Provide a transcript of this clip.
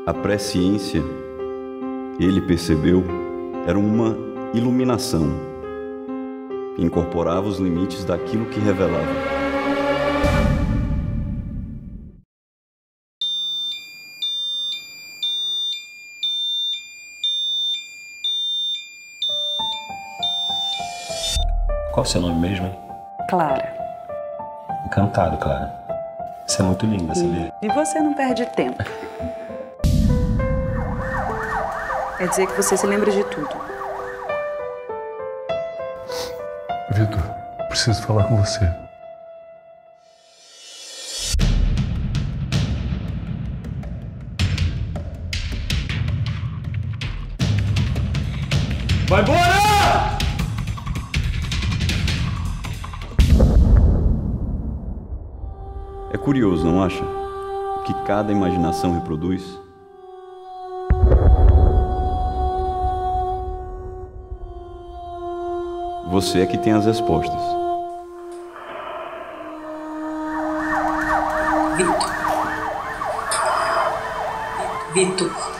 A presciência, ele percebeu, era uma iluminação que incorporava os limites daquilo que revelava. Qual é o seu nome mesmo, hein? Clara. Encantado, Clara. Você é muito linda, sabia? E você não perde tempo. Quer dizer que você se lembra de tudo. Vitor, preciso falar com você. Vai embora! É curioso, não acha? O que cada imaginação reproduz. Você é que tem as respostas. Vitor.